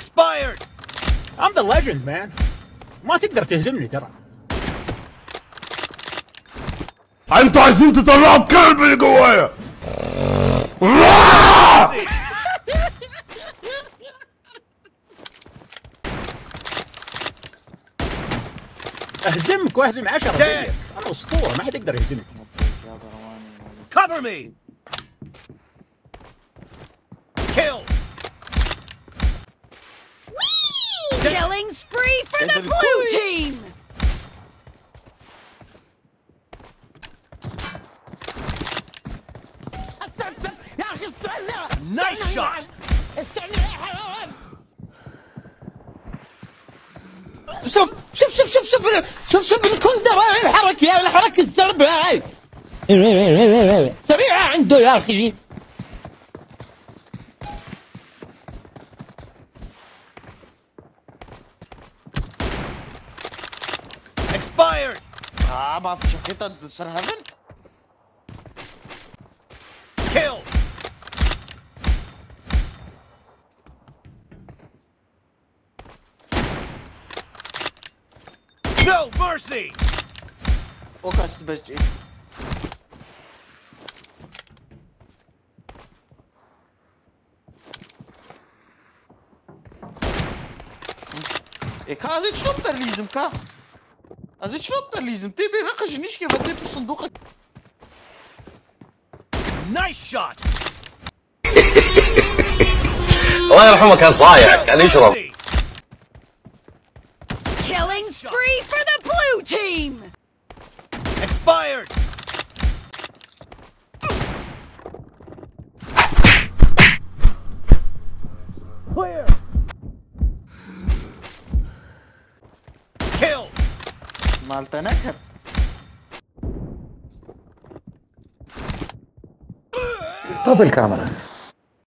Expired. I'm the legend, man. ما تقدر تهزمني ترى. انتوا عايزين تطلعوا الكلب اللي جوايا. اهزمك واهزم 10 زيك. انا اسطوره ما حد يقدر يهزمك. Cover me. Kill. Killing spree for the blue team. Nice shot. شوف الكندر الحركة الزربة هاي سريعة عنده يا أخي. Expired. ما في شفيتها سر هيفن. Kill. No mercy. وكاست ببجي. هذا شلون ترليزم كا؟ هذا شلون ترليزم؟ تبي نقش نشكي بدي في الصندوق. Nice shot. الله يرحمه كان صايع كان يشرب. Killing spree for the blue team. Expired. Clear. Kill. مالته نكت. طفي الكاميرا.